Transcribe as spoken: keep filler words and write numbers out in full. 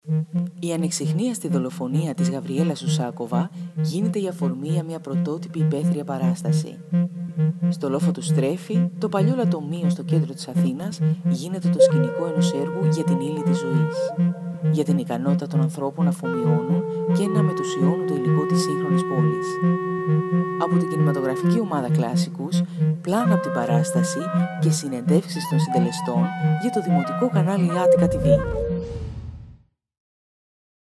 Η ανεξιχνίαστη δολοφονία της Γαβριέλα Σουσάκοβα γίνεται η αφορμή για μια πρωτότυπη υπαίθρια παράσταση. Στο λόφο του Στρέφη, το παλιό λατομείο στο κέντρο της Αθήνας γίνεται το σκηνικό ενός έργου για την ύλη της ζωής. Για την ικανότητα των ανθρώπων να αφομοιώνουν και να μετουσιώνουν το υλικό της σύγχρονης πόλης. Από την κινηματογραφική ομάδα Κλάσικους, πλάνα από την παράσταση και συνεντεύξεις των συντελεστών για το δημοτικό κανάλι Attica τι βι.